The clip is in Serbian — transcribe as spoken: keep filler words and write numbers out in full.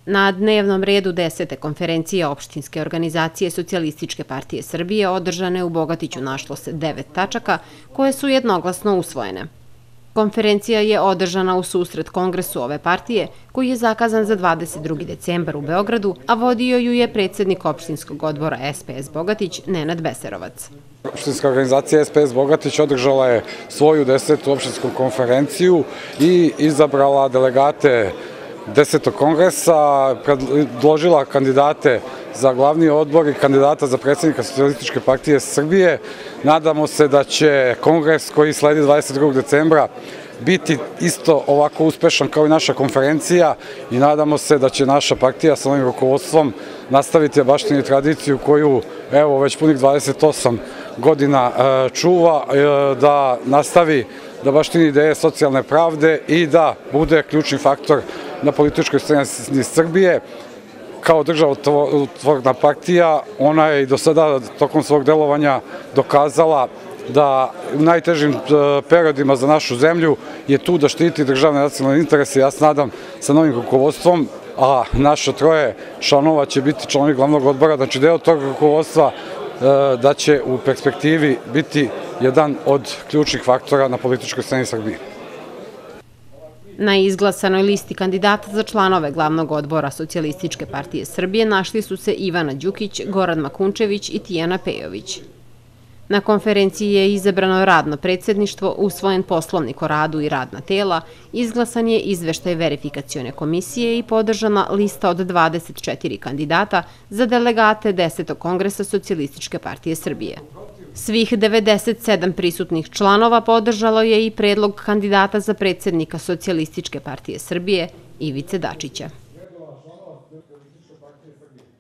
Na dnevnom redu desete konferencije opštinske organizacije Socijalističke partije Srbije održane u Bogatiću našlo se devet tačaka koje su jednoglasno usvojene. Konferencija je održana u susret kongresu ove partije koji je zakazan za dvadeset drugi decembar u Beogradu, a vodio ju je predsjednik opštinskog odbora S P S Bogatić Nenad Beserovac. Opštinska organizacija S P S Bogatić održala je svoju desetu opštinsku konferenciju i izabrala delegate desetog kongresa, predložila kandidate za glavni odbor i kandidata za predsjednika Socijalističke partije Srbije. Nadamo se da će kongres koji sledi dvadeset drugog decembra biti isto ovako uspešan kao i naša konferencija i nadamo se da će naša partija sa novim rukovodstvom nastaviti baštini tradiciju koju evo već punih dvadeset osam godina čuva, da nastavi da baštini ideje socijalne pravde i da bude ključni faktor na političkoj sceni Srbije. Kao državotvorna partija, ona je i do sada tokom svog delovanja dokazala da u najtežim periodima za našu zemlju je tu da štiti državne nacionalne interese. Ja se nadam sa novim rukovodstvom, a naša troje članova će biti članovi glavnog odbora, znači deo tog rukovodstva, da će u perspektivi biti jedan od ključnih faktora na političkoj sceni Srbije. Na izglasanoj listi kandidata za članove glavnog odbora Socijalističke partije Srbije našli su se Ivana Đukić, Goran Makunčević i Tijana Pejović. Na konferenciji je izabrano radno predsjedništvo, usvojen poslovnik o radu i radna tela, izglasan je izveštaj verifikacione komisije i podržana lista od dvadeset četiri kandidata za delegate desetog kongresa Socijalističke partije Srbije. Svih devedeset sedam prisutnih članova podržalo je i predlog kandidata za predsjednika Socijalističke partije Srbije Ivice Dačića.